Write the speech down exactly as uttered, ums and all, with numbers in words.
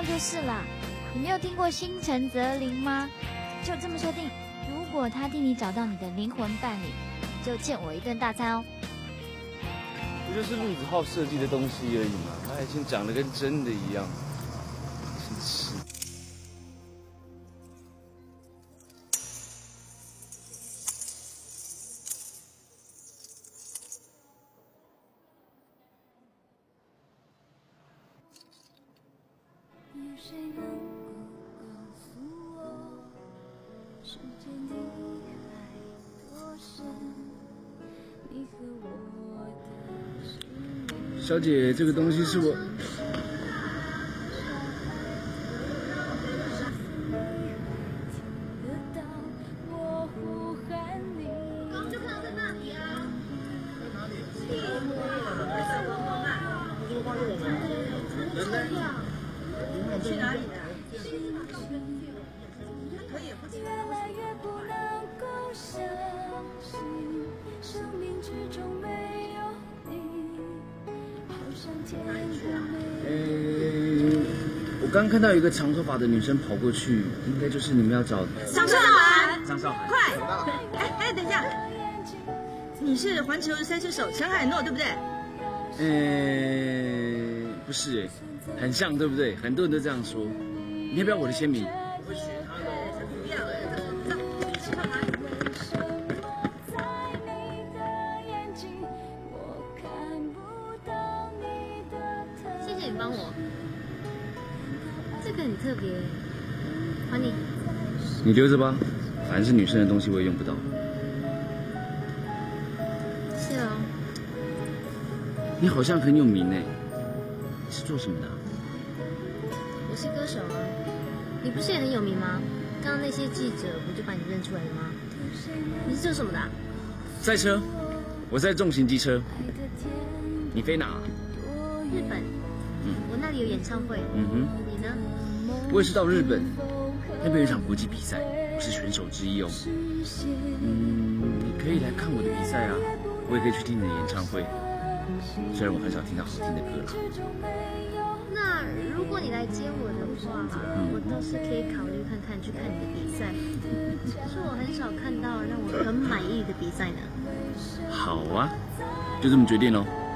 样就是啦。你没有听过心诚则灵吗？就这么说定，如果他替你找到你的灵魂伴侣，就欠我一顿大餐哦。 不就是陆子浩设计的东西而已嘛，他还先讲的跟真的一样，真是。小姐，这个东西是我。 刚刚就看到在那里啊。在哪里？这个放给我们。人呢？去哪里啊？可以不去。 嗯，我刚看到一个长头发的女生跑过去，应该就是你们要找的张韶涵。 张韶涵， 快！哎哎，等一下，你是环球三车手陈海诺对不对？ 呃，不是，很像对不对？很多人都这样说。你要不要我的签名？ 我学他的，才不要哎！这你是干嘛？ 谢谢你帮我，这个很特别，还你。 你留着吧，反正是女生的东西我也用不到。 是哦。 你好像很有名哎，你是做什么的啊？ 我是歌手啊，你不是也很有名吗？刚刚那些记者不就把你认出来了吗？你是做什么的啊？ 赛车，我在重型机车。你飞哪？ 日本。嗯，我那里有演唱会。 嗯哼。 你呢？ 我也是到日本，那边有一场国际比赛，我是选手之一哦。嗯，你可以来看我的比赛啊，我也可以去听你的演唱会。虽然我很少听到好听的歌啦。 那如果你来接我的话，嗯、我倒是可以考虑看看去看你的比赛。可是我很少看到让我很满意的比赛呢。 好啊，就这么决定喽。